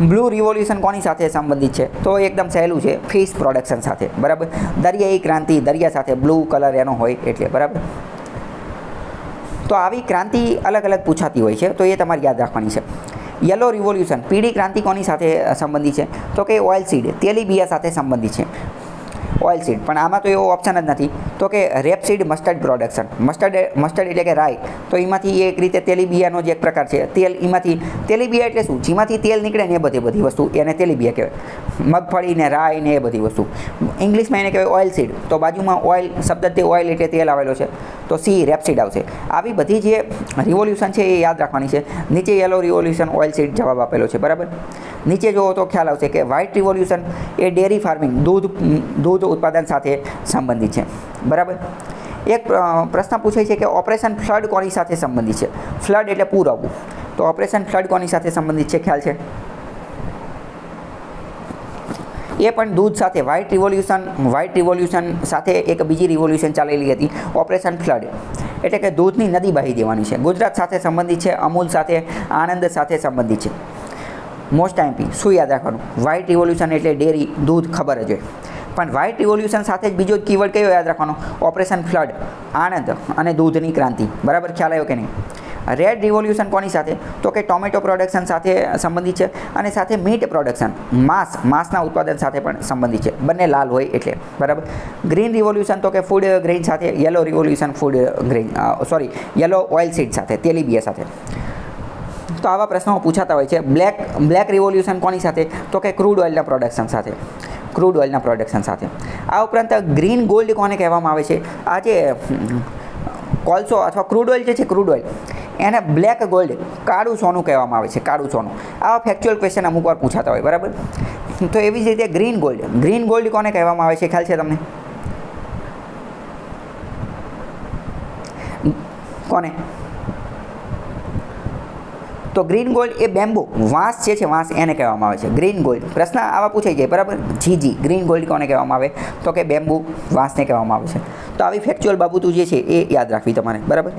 Blue revolution કોની સાથે સંબંધિત છે? તો એકદમ સહેલું છે, ફિશ પ્રોડક્શન સાથે, બરાબર. દરિયાઈ ક્રાંતિ, દરિયા સાથે બ્લુ કલર એનો હોય એટલે, બરાબર. તો આવી ક્રાંતિ અલગ અલગ પૂછાતી હોય છે, તો એ તમારે યાદ રાખવાની છે. યલો રિવોલ્યુશન, પીળી ક્રાંતિ કોની સાથે સંબંધિત છે? તો કે ઓઇલ સીડ, તેલીબિયા સાથે સંબંધિત છે. ઓઇલ સીડ, પણ આમાં તો એવો ઓપ્શન જ નથી. તો કે રેપસીડ મસ્ટર્ડ પ્રોડક્શન, મસ્ટર્ડ એટલે કે રાઈ, તો એમાંથી એક રીતે તેલીબિયાનો જે એક પ્રકાર છે, તેલ એમાંથી, તેલીબિયા એટલે શું? જેમાંથી તેલ નીકળે ને એ બધી વસ્તુ એને તેલીબિયા કહેવાય. મગફળી ને રાઈ ને એ બધી વસ્તુ, ઇંગ્લિશમાં એને કહેવાય ઓઇલ સીડ. તો બાજુમાં ઓઇલ શબ્દથી ઓઇલ એટલે તેલ આવેલો છે, તો સી રેપસીડ આવશે. આવી બધી જે રિવોલ્યુશન છે એ યાદ રાખવાની છે. નીચે યલો રિવોલ્યુશન, ઓઇલ સીડ જવાબ આપેલો છે, બરાબર. નીચે જુઓ તો ખ્યાલ આવશે કે વ્હાઇટ રિવોલ્યુશન એ ડેરી ફાર્મિંગ, દૂધ ઉત્પાદન સાથે સંબંધિત છે, બરાબર. એક પ્રશ્ન પૂછાય છે કે ઓપરેશન ફ્લડ કોની સાથે સંબંધિત છે? ફ્લડ એટલે પૂર આવવું, તો ઓપરેશન ફ્લડ કોની સાથે સંબંધિત છે? ખ્યાલ છે? એ પણ દૂધ સાથે. વ્હાઇટ રિવોલ્યુશન સાથે એક બીજી રિવોલ્યુશન ચાલેલી હતી, ઓપરેશન ફ્લડ, એટલે કે દૂધની નદી બહાઈ દેવાની છે. ગુજરાત સાથે સંબંધિત છે, અમૂલ સાથે, આણંદ સાથે સંબંધિત છે. મોસ્ટ ટાઈમથી શું યાદ રાખવાનું? વ્હાઇટ રિવોલ્યુશન એટલે ડેરી, દૂધ ખબર જ હોય, પણ વ્હાઇટ રિવોલ્યુશન સાથે જ બીજો કીવર્ડ કયો યાદ રાખવાનો? ઓપરેશન ફ્લડ, આણંદ અને દૂધની ક્રાંતિ, બરાબર. ખ્યાલ આવ્યો કે નહીં? રેડ રિવોલ્યુશન કોની સાથે? તો કે ટોમેટો પ્રોડક્શન સાથે સંબંધિત છે, અને સાથે મીટ પ્રોડક્શન, માંસના ઉત્પાદન સાથે પણ સંબંધિત છે. બંને લાલ હોય એટલે, બરાબર. ગ્રીન રિવોલ્યુશન તો કે ફૂડ ગ્રેઇન સાથે. Yellow revolution yellow oil seed સાથે, તેલીબિયા સાથે. તો આવા પ્રશ્નો પૂછાતા હોય છે. બ્લેક રિવોલ્યુશન કોની સાથે? તો કે ક્રૂડ ઓઇલના પ્રોડક્શન સાથે. આ ઉપરાંત ગ્રીન ગોલ્ડ કોને કહેવામાં આવે છે? આ જે કોલસો અથવા ક્રૂડ ઓઇલ જે છે, ક્રૂડ ઓઇલ, એને બ્લેક ગોલ્ડ, કાળું સોનું કહેવામાં આવે છે, કાળું સોનું. આવા ફેક્ચ્યુઅલ ક્વેશ્ચન અમુક વાર પૂછાતા હોય, બરાબર. તો એવી જ રીતે ગ્રીન ગોલ્ડ કોને કહેવામાં આવે છે? ખ્યાલ છે તમને? કોને? તો ગ્રીન ગોલ્ડ એ બેમ્બુ, વાંસ જે છે, વાંસ એને કહેવામાં આવે છે ગ્રીન ગોલ્ડ. પ્રશ્ન આવા પૂછાઈ જાય, બરાબર. ગ્રીન ગોલ્ડ કોને કહેવામાં આવે? તો કે બેમ્બુ, વાંસને કહેવામાં આવે છે. તો આવી ફેક્ચ્યુઅલ બાબતો જે છે એ યાદ રાખવી તમારે, બરાબર.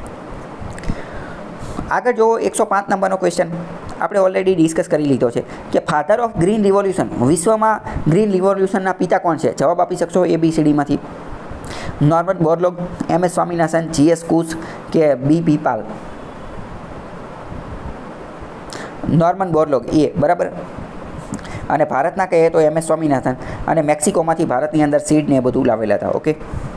આગળ જો 105 નંબરનો ક્વેશ્ચન આપણે ઓલરેડી ડિસ્કસ કરી લીધો છે કે ફાધર ઓફ ગ્રીન રિવોલ્યુશન, વિશ્વમાં ગ્રીન રિવોલ્યુશનના પિતા કોણ છે? જવાબ આપી શકશો ABCDમાંથી? Norman Borlaug, MS Swaminathan, GS Khush કે BP પાલ? નોર્મન બોરલોગ એ, બરાબર. અને ભારતના કહીએ તો MS સ્વામિનાથન, અને મેક્સિકોમાંથી ભારતની અંદર સીડ ને એ બધું લાવેલા હતા. ઓકે.